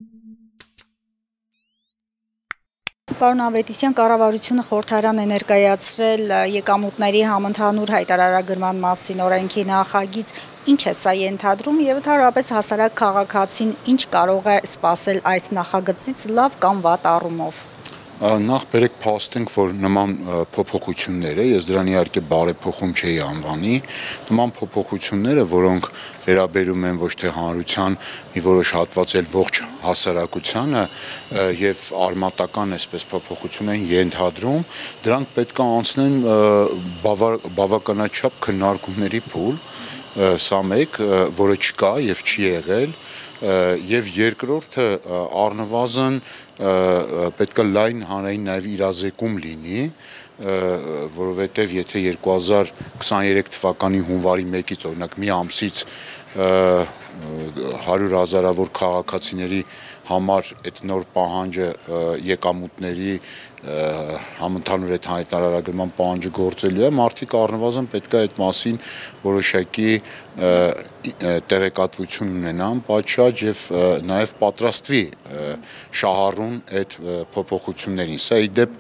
Պարոն Ավետիսյան, կառավարությունը խորհրդարան է ներկայացրել եկամուտների համընդհանուր հայտարարագրման մասին օրենքի նախագիծ, ինչ է սա ենթադրում եւ ընդհանրապես հասարակ քաղաքացին ինչ կարող է սպասել այս նախագծից լավ կամ վատ առումով։ Նախ բերեք փաստենք, որ նման փոփոխությունները, ես դրան իհարկե բարեփոխում չէի անվանի, նման փոփոխությունները, որոնք վերաբերում են ոչ թե հանրության մի որոշ հատված, այլ ողջ հասարակությանը եւ արմատական այսպես փոփոխություն են ենթադրում, դրանք պետք է անցնեն բավականաչափ քննարկումների փուլ, սա մեկ, որը չկա եւ չի եղել, եւ երկրորդը առնվազն պետք է լայն հանրային նաև իրազեկում լինի, որովհետև եթե 2023 թվականի հունվարի 1-ից օրինակ մի ամսից 100,000-ավոր քաղաքացիների համար այդ նոր պահանջը եկամուտների համընդհանուր այդ հայտարարագրման պահանջը գործելու է, մարդիկ առնվազն պետք է այդ մասին որոշակի տեղեկատվություն ունենան, պատշաճ եւ նաեւ պատրաստվի շահառուն այդ փոփոխություններին։ Սա ի դեպ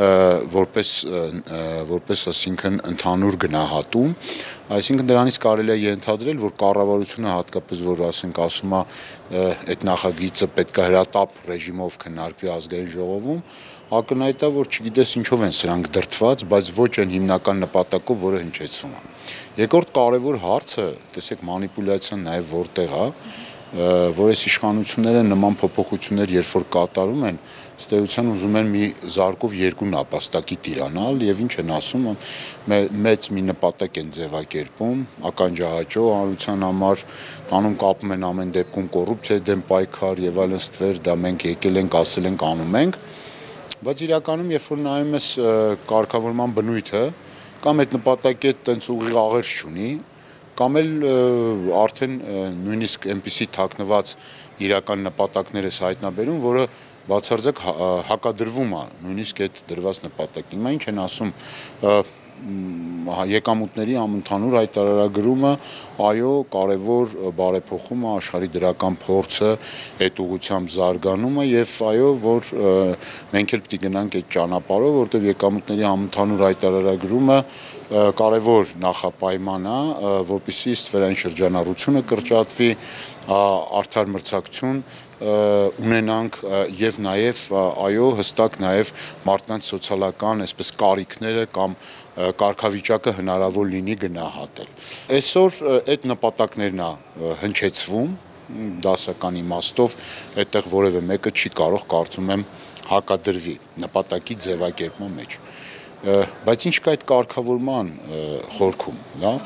որպես ասինքն ընդհանուր գնահատում, այսինքն դրանից կարելի է ենթադրել, որ կառավարությունը հատկապես որ ասենք ասում է այդ նախագիծը պետք է հրատապ ռեժիմով քննարկվի ազգային ժողովում, ակնհայտ է, որ չգիտես ինչով են սրանք դրդված, բայց ոչ այն հիմնական նպատակով, որը հնչեցվում է։ Երկրորդ կարևոր հարցը, տեսեք մանիպուլյացիան նաև որտեղ է, որ այս իշխանությունները նման փոփոխություններ երբ որ կատարում են, ըստ էության ուզում են մի զարկով երկու նապաստակի տիրանալ եւ ինչ են ասում, մեծ մի նպատակ են ձևակերպում, ականջահաճո հանրության համար, տանում կապում են ամեն դեպքում կոռուպցիայի դեմ պայքար եւ այլն ստվեր, դա մենք եկել ենք, ասել ենք, անում ենք, բայց իրականում երբ որ նայում ես կարգավորման բնույթը, կամ այդ նպատակի հետ տենց ուղիղ աղերս չունի, կամ էլ արդեն նույնիսկ այնպիսի թաքնված իրական նպատակներ է հայտնաբերում, որը բացարձակ հակադրվում է նույնիսկ այդ դրված նպատակին։ Հիմա ինչ են ասում եկամուտների համընդհանուր հայտարարագրումը, այո, կարևոր բարեփոխում է աշխարհի դրական փորձը, այդ ուղղությամբ զարգանում է եւ այո, որ մենք էլ պիտի գնանք այդ ճանապարհով, որտեղ եկամուտների համընդհանուր հայտարարագրումը կարևոր նախապայման է, որպեսզի ստվերային շրջանառությունը կրճատվի, արդար մրցակցություն ունենանք եւ նաեւ այո հստակ նաեւ մարդկանց սոցիալական այսպես կարիքները կամ կարգավիճակը հնարավոր լինի գնահատել։ Այսօր այդ նպատակներն է հնչեցվում դասական իմաստով, այդտեղ որևէ մեկը չի կարող կարծում եմ հակադրվի նպատակի ձևակերպման մեջ։ Բայց ինչ կա այդ կարգավորման խորքում, լավ,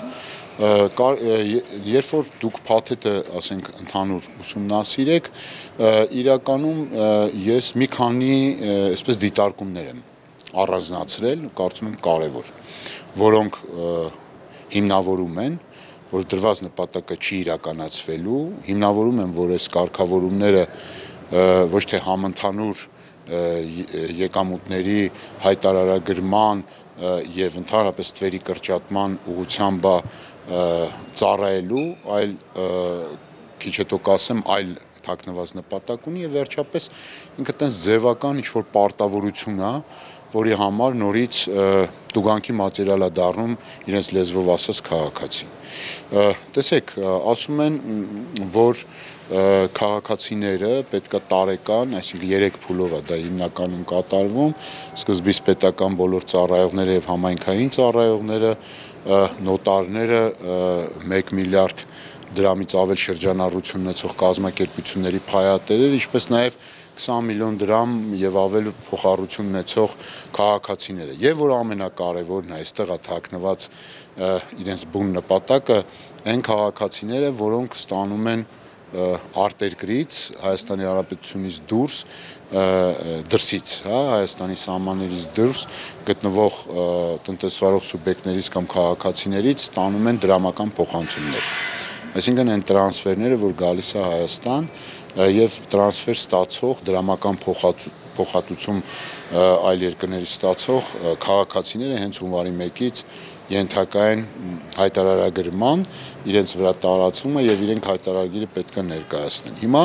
երբ որ դուք փաթեթը, ասենք, ընդհանուր ուսումնասիրեք, իրականում ես մի քանի այսպես դիտարկումներ եմ առանձնացրել, կարծում եմ կարևոր, որոնք հիմնավորում են, որ դրված նպատակը չի իրականացվելու, հիմնավորում են, որ այս կարգավորումները ոչ թե համընդհանուր եկամուտների հայտարարագրման եւ ընդհանրապես ստվերի կրճատման ուղղությամբ ծառայելու, այլ քիչ հետո կասեմ, այլ թաքնված նպատակ ունի եւ վերջապես ինքը տենց ձևական ինչ-որ պարտավորություն է, որի համար նորից տուգանքի մատերիալ է դառնում իրենց լեզվով ասած քաղաքացին։ Տեսեք, ասում են, որ քաղաքացիները պետք է տարեկան, այսինքն 3 փուլով է դա հիմնականում կատարվում, սկզբից պետական բոլոր ծառայողները եւ համայնքային ծառայողները, նոտարները 1 միլիարդ դրամից ավել շրջանառություն ունեցող կազմակերպությունների փայատերեր, ինչպես նաեւ 20 միլիոն դրամ եւ ավել փոխառություն ունեցող քաղաքացիները։ Եվ որ ամենակարևորն է, այստեղ է թաքնված իրենց բուն նպատակը, այն քաղաքացիները, որոնք ստանում են արտերկրից, Հայաստանի Հանրապետությունից դրսից, Հայաստանի սահմաններից դուրս գտնվող տնտեսվարող սուբյեկտներից կամ քաղաքացիներից ստանում են դրամական փոխանցումներ։ Այսինքն այն տրանսֆերները, որ գալիս է Հայաստան եւ տրանսֆեր ստացող դրամական փոխհատուցում այլ երկրներից ստացող քաղաքացիները հենց հունվարի 1-ից ենթակա են հայտարարագրման, իրենց վրա տարածվում է եւ իրենք հայտարարագիրը պետք է ներկայացնեն։ Հիմա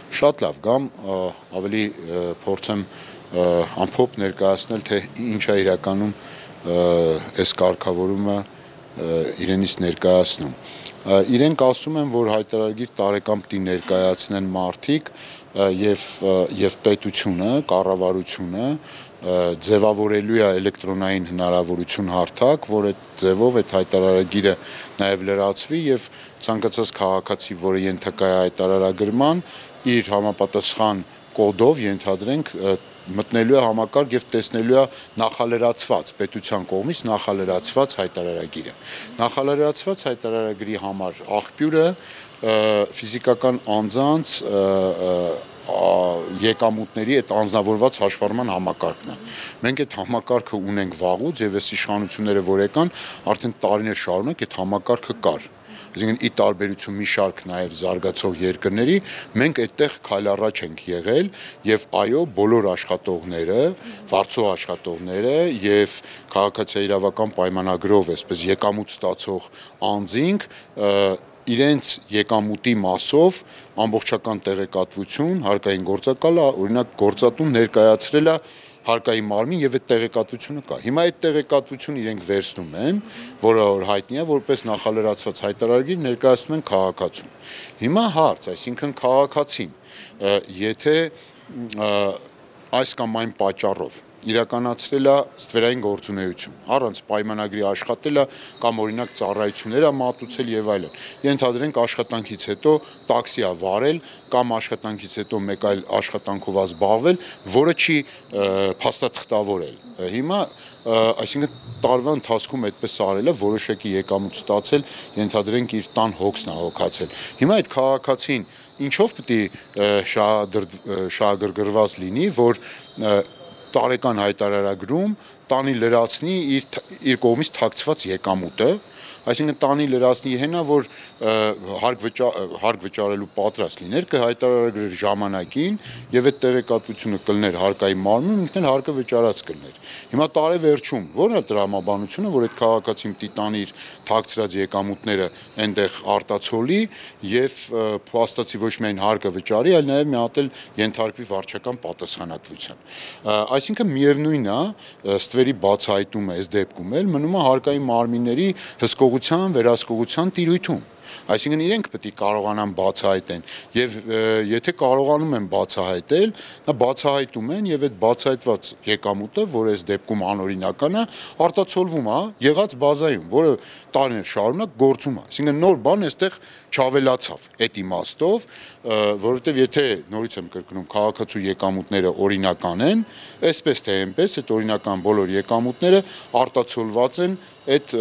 Շատ լավ, գամ ավելի փորձեմ ամփոփ ներկայացնել, թե ինչ է իրականում այս կարգավորումը իրենից ներկայացնում։ Իրենք ասում են, որ հայտարարագիր տարեկան պիտի ներկայացնեն մարդիկ եւ պետությունը, կառավարությունը ձևավորելու է էլեկտրոնային հնարավորություն հարթակ, որ այդ ձևով այդ հայտարարագիրը նաև լրացվի եւ ցանկացած քաղաքացի, որը ենթակա է հայտարարագրման, իր համապատասխան կոդով ենթադրենք մտնելու է համակարգ եւ տեսնելու է նախալրացված պետության կողմից նախալրացված հայտարարագիրը։ Նախալրացված հայտարարագրի համար աղբյուրը ֆիզիկական անձանց եկամուտների այդ անձնավորված հաշվառման համակարգն է։ Մենք այդ համակարգը ունենք վաղուց եւ այս իշխանությունները որ եկան, արդեն տարիներ շարունակ այդ համակարգը կար։ Այսինքն ի տարբերություն մի շարք նաև զարգացող երկրների, մենք այդտեղ քայլ առաջ ենք եղել եւ այո, բոլոր աշխատողները, վարձող աշխատողները եւ քաղաքացիական պայմանագրով, այսպես եկամուտ ստացող անձինք իրենց եկամուտի մասով ամբողջական տեղեկատվություն հարկային գործակալը, օրինակ գործատուն ներկայացրել է հարկային մարմին եւ այդ տեղեկատվությունը կա։ Հիմա այդ տեղեկատվությունը իրենք վերցնում են, որը հայտնի է որպես նախալրացված հայտարարագիր ներկայացնում են քաղաքացուն։ Հիմա հարց, այսինքն քաղաքացին, եթե այս կամ այն պատճառով իրականացրել է ստվերային գործունեություն, առանց պայմանագրի աշխատել է կամ օրինակ ծառայություններ է մատուցել եւ այլն։ Ենթադրենք աշխատանքից հետո տաքսի է վարել կամ աշխատանքից հետո մեկ այլ աշխատանքով զբաղվել, որը չի փաստաթղթավորել։ Հիմա, այսինքն տարվա ընթացքում այդպես արել է, որոշակի եկամուտ ստացել, ենթադրենք իր տան հոգսն է հոգացել։ Հիմա այդ քաղաքացին ինչով պիտի շահագրգռված լինի, որ տարեկան հայտարարագրում տանի լրացնի իր կողմից թաքցված եկամուտը, այսինքն տանի լրացնի հենա, որ հարկ վճարելու պատրաստ լիներ, կհայտարարագրեր ժամանակին եւ այդ տեղեկատվությունը կլներ հարկային մարմնում, ինքն էլ հարկը վճարած կլներ։ Հիմա տարեվերջում ո՞րն է տրամաբանությունը, որ այդ քաղաքացին պիտի տանի իր թաքցրած եկամուտները այնտեղ արտացոլի եւ փաստացի ոչ միայն հարկը վճարի, այլ նաեւ մի հատ էլ ենթարկվի վարչական պատասխանատվության։ Այսինքն միևնույնն է, ստվերի բացահայտումը այս դեպքում էլ մնում է հարկային մարմինների հսկողության, վերահսկողության տիրույթում։ Այսինքն իրենք պետք է կարողանան բացահայտեն եւ եթե կարողանում են բացահայտել, նա բացահայտում են եւ այդ բացահայտված եկամուտը, որ այս դեպքում անօրինական է, արտացոլվում է եղած բազայում, որը տարիներ շարունակ գործում է։ Այսինքն նոր բան այստեղ չավելացավ այդ իմաստով, որովհետեւ եթե նորից եմ կրկնում, քաղաքացու եկամուտները օրինական են, այսպես թե այնպես այդ օրինական բոլոր եկամուտները արտացոլված են այդ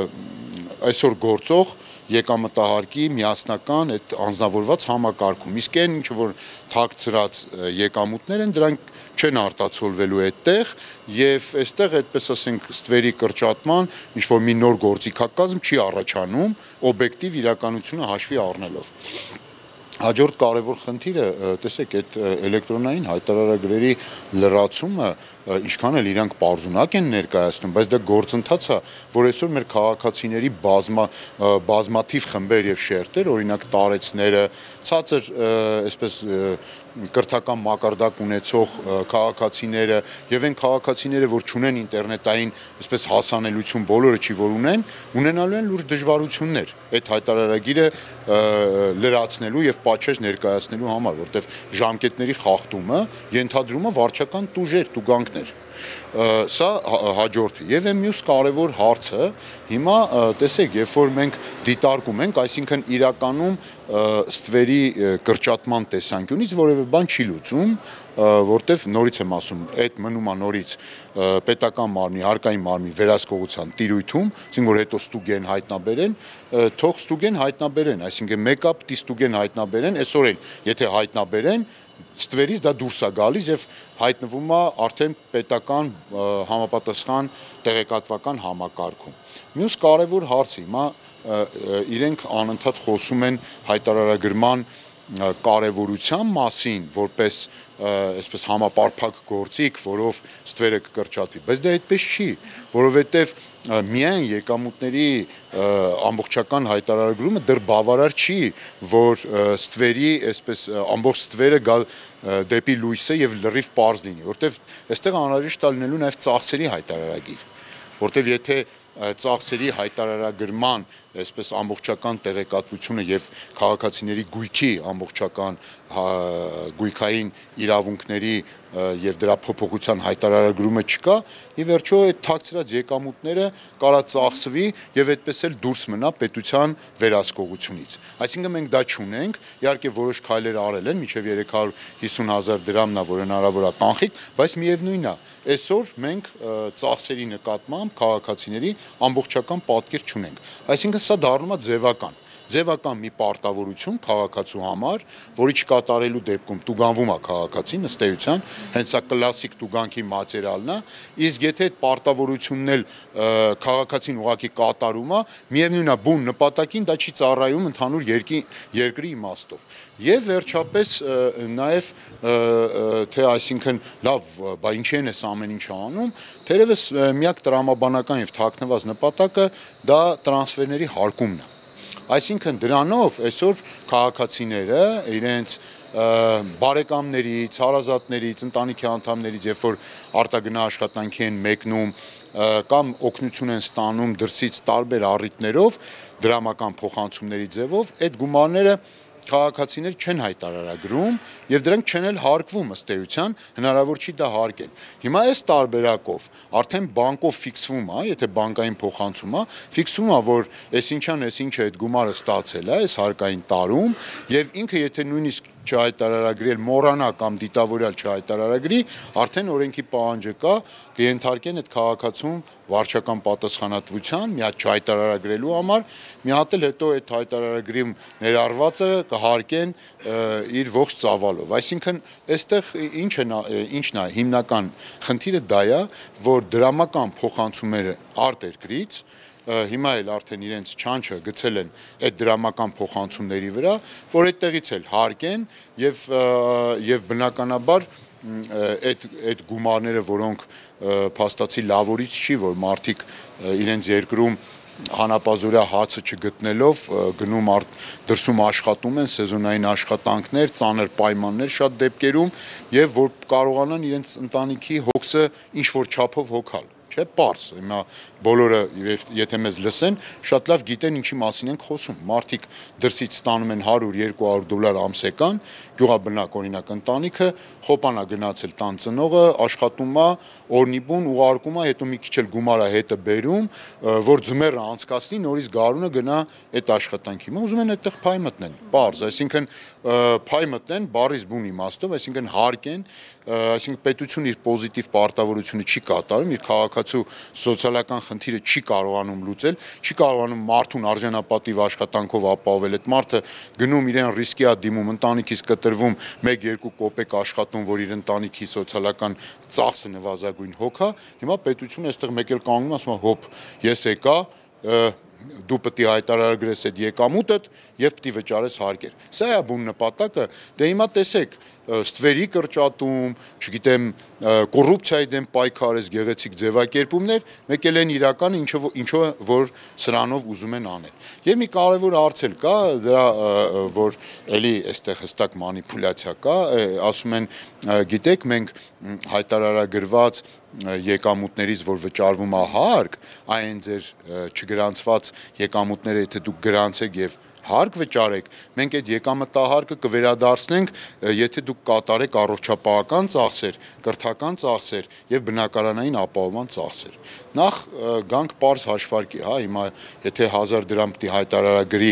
այսօր գործող եկամտահարկի միասնական այդ անձնավորված համակարգում։ Իսկ այն ինչ որ թաքցրած եկամուտներ են, դրանք չեն արտացոլվելու այդտեղ եւ այստեղ այդպես ասենք ստվերի կրճատման ինչ որ մի նոր գործիքակազմ չի առաջանում օբյեկտիվ իրականությունը հաշվի առնելով։ Հաջորդ կարևոր խնդիրը, տեսեք, այդ էլեկտրոնային հայտարարագրերի լրացումը ինչքան էլ իրանք պարզունակ են ներկայացնում, բայց դա գործընթաց է, որ այսօր մեր քաղաքացիների բազմաթիվ խմբեր եւ շերտեր, օրինակ տարեցները, ցածր այսպես կրթական մակարդակ ունեցող քաղաքացիները եւ այն քաղաքացիները, որ չունեն ինտերնետային այսպես հասանելիություն, բոլորը չի որ ունենալու են լուրջ դժվարություններ այդ հայտարարագիրը լրացնելու եւ պատշաճ ներկայացնելու համար, որտեվ ժամկետների խախտումը ենթադրում է վարչական տուժեր, տուգանքներ։ Սա հաջորդը եւ այն մյուս կարևոր հարցը հիմա տեսեք, երբ որ մենք դիտարկում ենք, այսինքն իրականում ստվերի կրճատման տեսանկյունից որևէ բան չի լուծում, որտեվ նորից եմ ասում, այդ մնում է նորից պետական մարմնի, հարկային մարմնի վերահսկողության տիրույթում, այսինքն որ հետո ստուգեն հայտնաբերեն, թող ստուգեն հայտնաբերեն, այսինքն մեկը պիտի ստուգեն հայտնաբերեն, այսօր էլ եթե հայտնաբերեն ստվերից դա դուրս է գալիս եւ հայտնվում է արդեն պետական համապատասխան տեղեկատվական համակարգում։ Մյուս կարևոր հարցը հիմա իրենք անընդհատ խոսում են հայտարարագրման կարևորության մասին, որպես այսպես համապարփակ գործիք, որով ստվերը կկրճատվի, բայց դա այդպես չի, որովհետև միայն եկամուտների ամբողջական հայտարարագրումը դեռ բավարար չի, որ ստվերի, այսպես ամբողջ ստվերը գալ դեպի լույսը եւ լրիվ պարզ լինի, որտեվ այստեղ անհրաժեշտ է լինելու նաեւ ծախսերի հայտարարագիր, որտեվ եթե ծախսերի հայտարարագրման այսպես ամբողջական տեղեկատվությունը եւ քաղաքացիների գույքի ամբողջական գույքային իրավունքների եւ դրա փոփոխության հայտարարագրումը չկա, ի վերջո այդ թաքցրած եկամուտները կարա ծախսվի եւ այդպես էլ դուրս մնա պետության վերահսկողությունից։ Այսինքն մենք դա չունենք, իհարկե որոշ քայլեր արել են, մինչեւ 350,000 դրամն է, որ հնարավոր է կանխիկ, բայց միևնույնն է, այսօր մենք ծախսերի նկատմամբ քաղաքացիների ամբողջական պատկեր չունենք։ Այսինքն սա դառնում է ձևական մի պարտավորություն քաղաքացու համար, որի չկատարելու դեպքում տուգանվում է քաղաքացին ըստ էության, հենց սա կլասիկ տուգանքի մատերիալն է, իսկ եթե այդ պարտավորությունն էլ քաղաքացին ուղղակի կատարում է, միևնույնն է բուն նպատակին դա չի ծառայում ընդհանուր երկրի իմաստով։ Եվ վերջապես նաև թե այսինքն լավ, բա ինչի են այս ամեն ինչը անում, թերևս միակ տրամաբանական եւ թաքնված նպատակը դա տրանսֆերների հարկումն է։ Այսինքն դրանով այսօր քաղաքացիները իրենց բարեկամներից, հարազատներից, ընտանիքի անդամներից, երբ որ արտագնա աշխատանքի են մեկնում կամ օգնություն են ստանում դրսից տարբեր առիթներով, դրամական փոխանցումների ձևով, այդ գումարները քաղաքացիներ չեն հայտարարագրում եւ դրանք չեն էլ հարկվում ըստ էության, հնարավոր չի դա հարկել։ Հիմա այս տարբերակով արդեն բանկով ֆիքսվում է, եթե բանկային փոխանցում է, ֆիքսվում է, որ այսինչան այսինչը այդ գումարը ստացել է, այս հարկային տարում եւ ինքը եթե նույնիսկ չհայտարարագրել մոռանա կամ դիտավորյալ չհայտարարագրի, արդեն օրենքի պահանջը կա, կենթարկեն այդ քաղաքացուն վարչական պատասխանատվության, մի հատ չհայտարարագրելու համար, մի հատ էլ հետո այդ հայտարարագրում ներառվածը կհարկեն իր ողջ ծավալով։ Այսինքն այստեղ ինչն է հիմնական խնդիրը դա է, որ դրամական փոխանցումները արտերկրից հիմա էլ արդեն իրենց չանչը գցել են այդ դրամական փոխանցումների վրա, որ այդտեղից էլ հարկեն եւ բնականաբար այդ գումարները, որոնք փաստացի լավորից չի, որ մարդիկ իրենց երկրում հանապազորյա հացը չգտնելով գնում դրսում աշխատում են, սեզոնային աշխատանքներ, ծանր պայմաններ շատ դեպքերում եւ որ կարողանան իրենց ընտանիքի հոգսը ինչ որ չափով հոգալ։ Չէ, պարզ, հիմա բոլորը եթե մեզ լսեն, շատ լավ գիտեն ինչի մասին ենք խոսում։ Մարդիկ դրսից ստանում են $100-200 ամսեկան, գյուղաբնակ օրինակ ընտանիքը, խոպանա գնացել տան ծնողը, աշխատում է, օրնիբուն ուղարկում է, հետո մի քիչ էլ գումարա հետը բերում, որ ձմեռը անցկացնի, նորից գարունը գնա այդ աշխատանքի։ Հիմա ուզում են այդտեղ փայ մտնել։ Պարզ, այսինքն փայ մտնեն բառից բուն իմաստով, այսինքն հարկեն, այսինքն պետությունը իր պոզիտիվ պարտավորությունը չի կատարում, իր քաղաքացու սոցիալական խնդիրը չի կարողանում լուծել, չի կարողանում մարդուն արժանապատիվ աշխատանքով ապահովել, այդ մարդը գնում իրեն ռիսկի է դիմում, ընտանիքից կտրվում 1-2 կոպեկ աշխատում, որ իր ընտանիքի սոցիալական ծախսը նվազագույն հոգա, հիմա պետությունը այստեղ մեկ էլ կանգնում ասում է հոп, ես եկա դու պետք է հայտարարագրես այդ եկամուտդ եւ պետք է վճարես հարկեր։ Սա է բուն նպատակը, դե հիմա տեսեք, ստվերի կրճատում, չգիտեմ, կոռուպցիայի դեմ պայքարես, գեղեցիկ ձևակերպումներ, մեկ էլ են իրականը ինչով որ սրանով ուզում են անել։ Եվ մի կարևոր հարց էլ կա, դրա որ էլի այստեղ հստակ մանիպուլյացիա կա, ասում են, գիտեք, մենք հայտարարագրված եկամուտներից, որ վճարվում է հարկ, այն ձեր չգրանցված եկամուտները, եթե դուք գրանցեք եւ հարկ վճարեք, մենք այդ եկամտահարկը կվերադարձնենք, եթե դուք կատարեք առողջապահական ծախսեր, կրթական ծախսեր եւ բնակարանային ապահովման ծախսեր։ Նախ գանք պարզ հաշվարկի, հա, հիմա եթե 1000 դրամ պետք է հայտարարագրի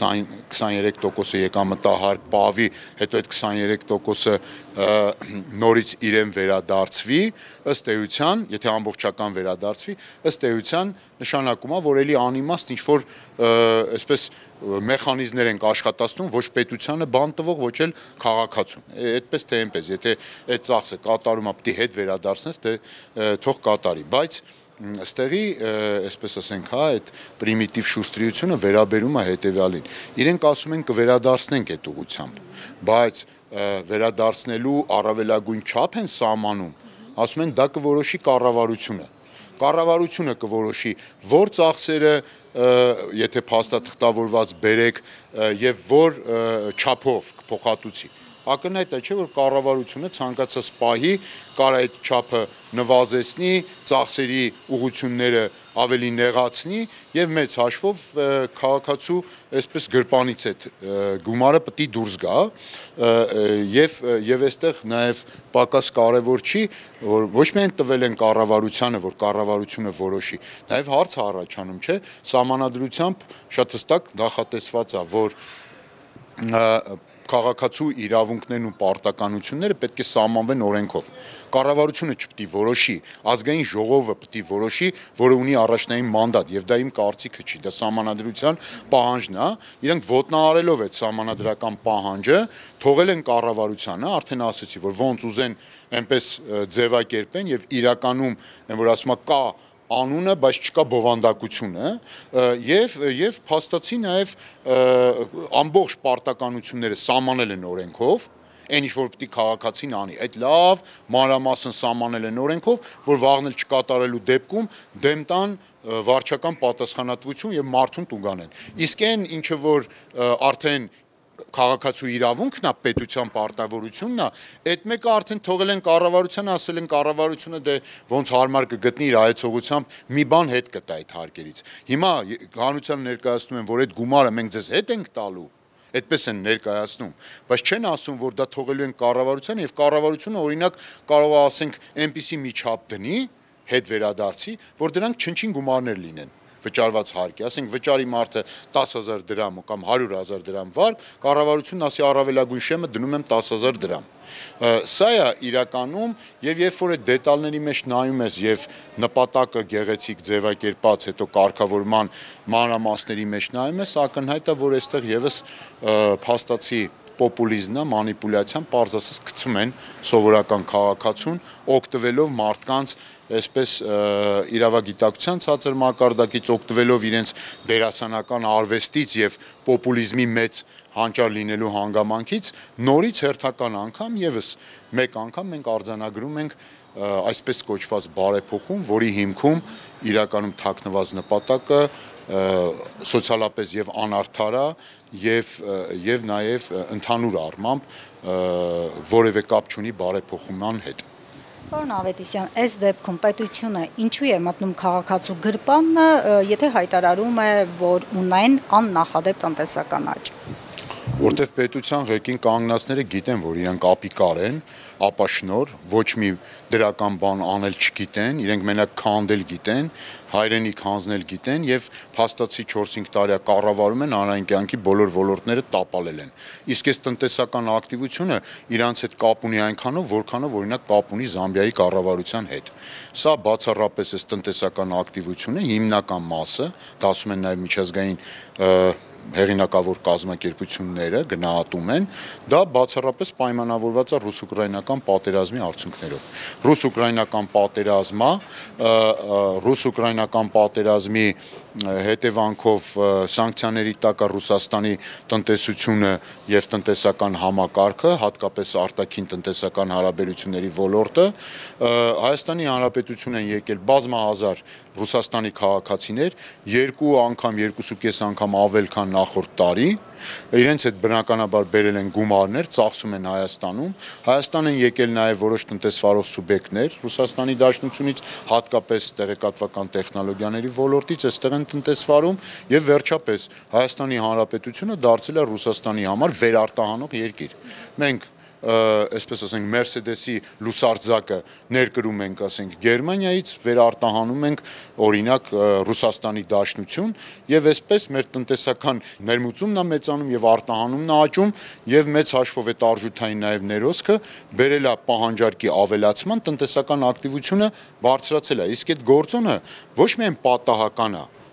23% եկամտահարկ պահվի, հետո այդ 23%-ը նորից իրեն վերադարձվի, ըստ էության, եթե ամբողջական վերադարձվի, ըստ էության նշանակում է, որ էլի անիմաստ ինչ որ այսպես մեխանիզմներ ենք աշխատացնում, ոչ պետությանը բան տվող, ոչ էլ քաղաքացուն։ Այդպես թե այնպես, եթե այդ ծախսը կատարում է, պետք է հետ վերադարձնես, թող կատարի, բայց Ստեղի, այսպես ասենք, հա, այդ պրիմիտիվ շուստրիությունը վերաբերում է հետևյալին։ Իրենք ասում են կվերադարձնենք այդ ուղղությամբ, բայց վերադարձնելու առավելագույն չափ են սահմանում, ասում են դա կորոշի կառավարությունը։ Կառավարությունը կորոշի, որ ծախսերը, եթե փաստաթղթավորված բերեք եւ որ չափով կփոխհատուցի։ Ակնհայտ է, չէ, որ կառավարությունը ցանկացած պահի կարող է այդ չափը նվազեցնի, ծախսերի ուղղությունները ավելի նեղացնի եւ մեծ հաշվով քաղաքացու այսպես գրպանից այդ գումարը պետք է դուրս գա եւ այստեղ նաեւ պակաս կարեւոր չի, որ ոչ միայն տվել են կառավարությանը, որ կառավարությունը որոշի, նաեւ հարց է առաջանում, չէ, սահմանադրությամբ շատ հստակ նախատեսված է, որ քաղաքացու իրավունքներն ու պարտականությունները պետք է սահմանվեն օրենքով։ Կառավարությունը չպետք է որոշի, ազգային ժողովը պետք է որոշի, որը ունի առաջնային մանդատ, եւ դա իմ կարծիքը չի, դա սահմանադրության պահանջն է։ Իրենք ոտնահարելով այդ սահմանադրական պահանջը, թողել են կառավարությանը, արդեն ասացի, որ ոնց ուզեն այնպես ձևակերպեն եւ իրականում, այն որ ասում է կա անունը, բայց չկա բովանդակությունը եւ փաստացի նաեւ ամբողջ պարտականությունները սահմանել են օրենքով, այն ինչ որ պետք է քաղաքացին անի, այդ լավ մանրամասն սահմանել են օրենքով, որ վաղն էլ չկատարելու դեպքում դեմ տան վարչական պատասխանատվություն եւ մարդուն տուգանեն։ Իսկ այն ինչը որ արդեն քաղաքացու իրավունքն է, պետության պարտավորությունն է, այդ մեկը արդեն թողել են կառավարությանը, ասել են կառավարությունը դե ոնց հարմար կգտնի իր հայեցողությամբ մի բան հետ կտա այդ հարկերից։ Հիմա հանրությանը ներկայացնում են, որ այդ գումարը մենք ձեզ հետ ենք տալու, այդպես են ներկայացնում, բայց չեն ասում, որ դա թողելու են կառավարությանը եւ կառավարությունը օրինակ կարող է ասենք այնպիսի մի չափ դնի, հետ վերադարձի, որ դրանք չնչին գումարներ լինեն վճարված հարկի, ասենք վճարի մարդը 10,000 դրամ կամ 100,000 դրամ վարկ, կառավարությունն ասի առավելագույն շեմը դնում եմ 10,000 դրամ։ Սա է իրականում եւ երբ որ այդ դետալների մեջ նայում ես եւ նպատակը գեղեցիկ ձևակերպած, հետո կարգավորման մանրամասների մեջ նայում ես, ակնհայտ է, որ այստեղ եւս փաստացի պոպուլիզմն է, մանիպուլյացիան, պարզ ասած գցում են սովորական քաղաքացուն, օգտվելով մարդկանց այսպես իրավագիտակցության ցածր մակարդակից, օգտվելով իրենց դերասանական արվեստից եւ պոպուլիզմի մեծ հանճար լինելու հանգամանքից, նորից հերթական անգամ եւս մեկ անգամ մենք արձանագրում ենք այսպես կոչված բարեփոխում, որի հիմքում իրականում թաքնված նպատակը սոցիալապես եւ անարդար է եւ նաեւ ընդհանուր առմամբ որևէ կապ չունի բարեփոխման հետ։ Պարոն Ավետիսյան, այս դեպքում պետությունը ինչու է մտնում քաղաքացու գրպան, եթե հայտարարում է, որ ունեն աննախադեպ տնտեսական աճ։ Որտեվ պետության ղեկին կանգնածները գիտեն, որ իրանք ապիկար են, ապաշնոր, ոչ մի դրական բան անել չգիտեն, իրենք մենակ քանդել գիտեն, հայրենիք հանձնել գիտեն եւ փաստացի 4-5 տարի կառավարում են հանրային կյանքի բոլոր ոլորտները տապալել են։ Իսկ այս տնտեսական ակտիվությունը իրանց հետ կապ ունի այնքանով, որքանով օրինակ կապ ունի Զամբիայի կառավարության հետ։ Սա բացառապես այս տնտեսական ակտիվությունը հիմնական մասը, դա ասում են նաեւ միջազգային հեղինակավոր կազմակերպությունները գնահատում են, դա բացառապես պայմանավորված է ռուս-ուկրաինական պատերազմի արդյունքներով։ Ռուս-ուկրաինական պատերազմի հետևանքով սանկցիաների տակ է Ռուսաստանի տնտեսությունը եւ տնտեսական համակարգը, հատկապես արտաքին տնտեսական հարաբերությունների ոլորտը, Հայաստանի Հանրապետություն են եկել բազմահազար Ռուսաստանի քաղաքացիներ, 2 անգամ, 2.5 անգամ ավել քան նախորդ տարի, իրենց հետ բնականաբար բերել են գումարներ, ծախսում են Հայաստան են եկել նաեւ որոշ տնտեսվարող սուբյեկտներ Ռուսաստանի Դաշնությունից, հատկապես տեղեկատվական տեխնոլոգիաների ոլորտից, այստեղ են տնտեսվարում եւ վերջապես Հայաստանի Հանրապետությունը դարձել է Ռուսաստանի համար վերարտահանող երկիր։ Մենք այսպես ասենք Mercedes-ի լուսարձակը ներկրում ենք, ասենք Գերմանիայից, վերարտահանում ենք օրինակ Ռուսաստանի Դաշնություն եւ այսպես մեր տնտեսական ներմուծումն է մեծանում եւ արտահանումն է աճում եւ մեծ հաշվով այդ արժութային նաեւ ներոսքը բերել է պահանջարկի ավելացման, տնտեսական ակտիվությունը բարձրացել է։ Իսկ այդ գործոնը ոչ միայն պատահական է,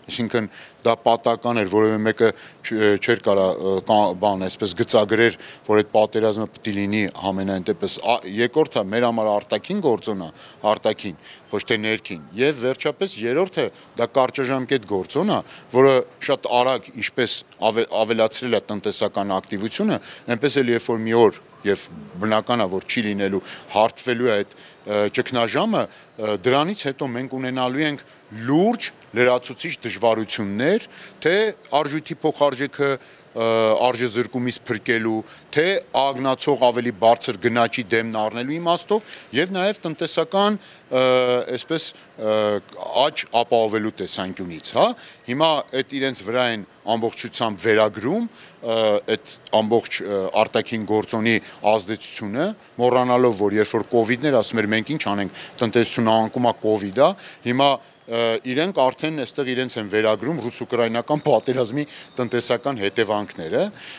Այսինքն դա պատական էր, որևէ մեկը չէր կարա բան այսպես գծագրեր, որ այդ պատերազմը պետք է լինի համենայն դեպս երկրորդը մեր համար արտաքին գործոն է, արտաքին, ոչ թե ներքին, եւ վերջապես երրորդը դա կարճաժամկետ գործոն է, որը շատ արագ ինչպես ավելացրել է տնտեսական ակտիվությունը, այնպես էլ երբ որ մի օր եւ բնական է որ չի լինելու հարթվելու է այդ ճգնաժամը, դրանից հետո մենք ունենալու ենք լուրջ լրացուցիչ դժվարություններ, թե արժույթի փոխարժեքը արժեզրկումից փրկելու, թե ագնացող ավելի բարձր գնաճի դեմն առնելու իմաստով եւ նաեւ տնտեսական այսպես աճ ապահովելու տեսանկյունից, հա։ Հիմա այդ իրենց վրա են ամբողջությամբ վերագրում այդ ամբողջ արտաքին գործոնի ազդեցությունը, մոռանալով որ երբ որ կոവിഡ്ն էր, ասում էր մենք ինչ անենք, տնտեսությունը անկում է կոവിഡ്ա, հիմա իրենք արդեն այստեղ իրենց են վերագրում ռուս-ուկրաինական պատերազմի տնտեսական հետևանքները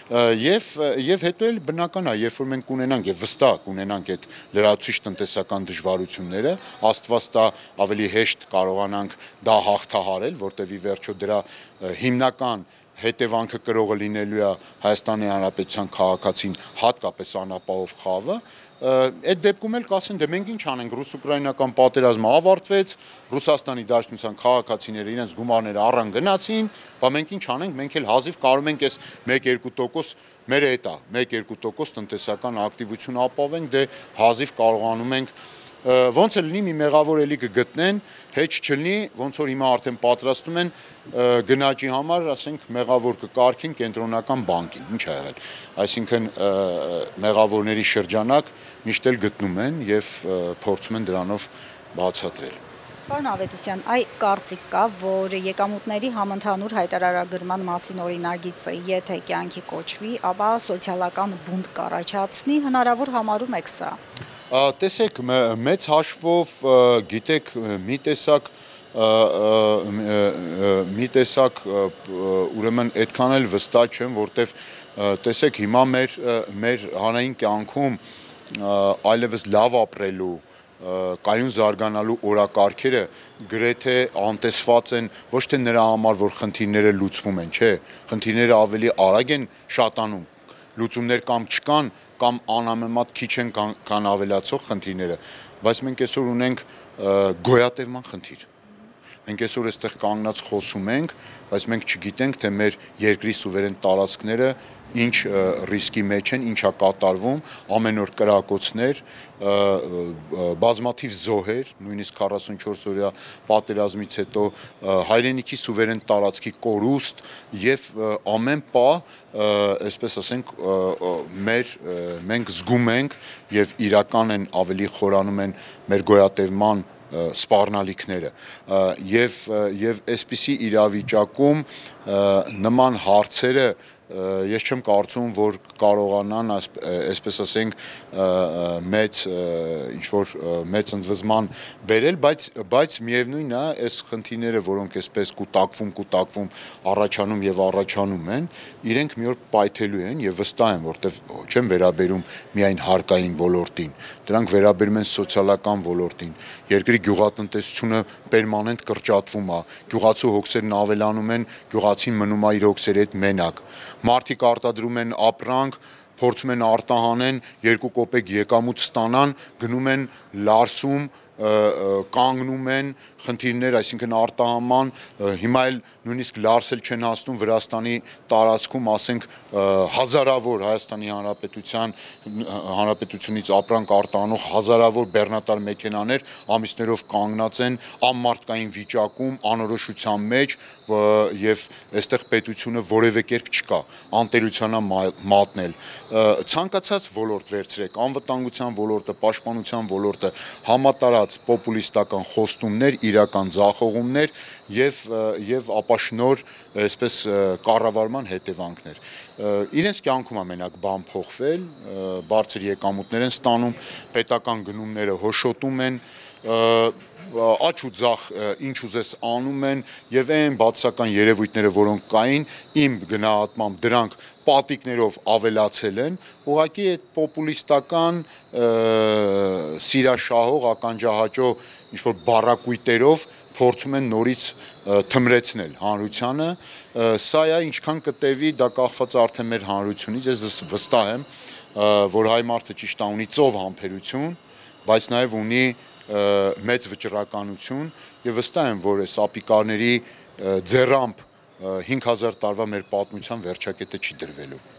եւ հետո էլ բնական է, երբ որ մենք ունենանք եւ վստահ կունենանք այդ լրացուցիչ տնտեսական դժվարությունները, աստված տա ավելի հեշտ կարողանանք դա հաղթահարել, որտեղ ի վերջո դրա հիմնական հետևանքը կրողը լինելու է Հայաստանի Հանրապետության քաղաքացին, հատկապես անապահով խավը, այդ դեպքում էլ կասեն, դե մենք ինչ անենք, ռուս-ուկրաինական պատերազմը ավարտվեց, Ռուսաստանի Դաշնության քաղաքացիները իրենց գումարները առան գնացին, բա մենք ինչ անենք, մենք էլ հազիվ կարող ենք այս 1-2% մեր հետ է, 1-2% տնտեսական ակտիվություն ապահովենք, դե հազիվ կարողանում ենք ոնց էլ լինի մի մեղավոր էլի կգտնեն, հեչ չլինի, ոնց որ հիմա արդեն պատրաստում են գնաճի համար, ասենք մեղավոր կկարգեն կենտրոնական բանկին, ինչ ա եղել, այսինքն մեղավորների շրջանակ միշտ էլ գտնում են եւ փորձում են դրանով բացատրել։ Պարոն Ավետիսյան, կարծիք կա, որ եկամուտների համընդհանուր հայտարարագրման մասին օրինագիծը եթե կյանքի կոչվի, ապա սոցիալական բունտ կառաջացնի, հնարավոր համարում եք սա։ Տեսեք, մեծ հաշվով գիտեք մի տեսակ ուրեմն այդքան էլ վստահ չեմ, որտեվ տեսեք հիմա մեր հանրային կյանքում այլևս լավ ապրելու կայուն զարգանալու օրակարգերը գրեթե անտեսված են ոչ թե նրա համար, որ խնդիրները լուծվում են, չէ, խնդիրները ավելի արագ են շատանում, լուծումներ կամ չկան, կամ անհամեմատ քիչ են կան ավելացող խնդիրները, բայց մենք այսօր ունենք գոյատևման խնդիր։ Մենք այսօր այստեղ կանգնած խոսում ենք, բայց մենք չգիտենք, թե մեր երկրի սուվերեն տարածքները ինչ ռիսկի մեջ են, ինչ է կատարվում, ամեն օր կրակոցներ, բազմաթիվ զոհեր, նույնիսկ 44 օրյա պատերազմից հետո հայրենիքի սուվերեն տարածքի կորուստ եւ ամեն պահ, այսպես ասենք, մենք զգում ենք եւ իրական են ավելի խորանում են մեր գոյատևման սպառնալիքները եւ այսպիսի իրավիճակում նման հարցերը ես չեմ կարծում, որ կարողանան, այսպես ասենք, մեծ ընդվզման բերել, բայց միևնույն է, այս խնդիրները, որոնք այսպես կուտակվում, առաջանում եւ առաջանում են, իրենք մի օր պայթելու են եւ վստահ եմ, որտեվ չեմ վերաբերում միայն հարկային ոլորտին, դրանք վերաբերում են սոցիալական ոլորտին, երկրի գյուղատնտեսությունը պերմանենտ կրճատվում է, գյուղացու հոգսերն ավելանում են, գյուղացին մնում է իր հոգսերի հետ մենակ, մարդիկ արտադրում են ապրանք, փորձում են արտահանեն, 2 կոպեկ եկամուտ ստանան, գնում են լարսում, կանգնում են խնդիրներ, այսինքն արտահանման, հիմա էլ նույնիսկ լարսել չեն հասնում Վրաստանի տարածքում, ասենք հազարավոր Հայաստանի Հանրապետությունից ապրանք արտահանող հազարավոր բեռնատար մեքենաներ ամիսներով կանգնած են անմարդկային վիճակում, անորոշության մեջ եւ այստեղ պետությունը որևէ կերպ չկա, անտերության մատնել, ցանկացած ոլորտ վերցրեք, անվտանգության ոլորտը, պաշտպանության ոլորտը, համատարած պոպուլիստական խոստումներ, իրական ձախողումներ եւ ապաշնոր այսպես կառավարման հետևանքներ։ Իրենց կյանքում է մենակ բան փոխվել, բարձր եկամուտներ են ստանում, պետական գնումները հոշոտում են, աճ ու ձախ ինչ ուզես անում են եւ այն բացասական երևույթները, որոնք կային, իմ գնահատմամբ դրանք պատիկներով ավելացել են, ուղղակի այդ պոպուլիստական սիրաշահող ականջահաճո ինչ-որ բառակույտերով փորձում են նորից թմրեցնել հանրությանը, սա է ինչքան կտևի, դա կախված է արդեն մեր հանրությունից, ես վստահ եմ, որ հայ մարդը ճիշտ է ունի ծով համբերություն, բայց նաև ունի մեծ վճռականություն եւ վստահ եմ, որ այս ապիկարների ձեռամբ 5000 տարվա մեր պատմության վերջակետը չի դրվելու։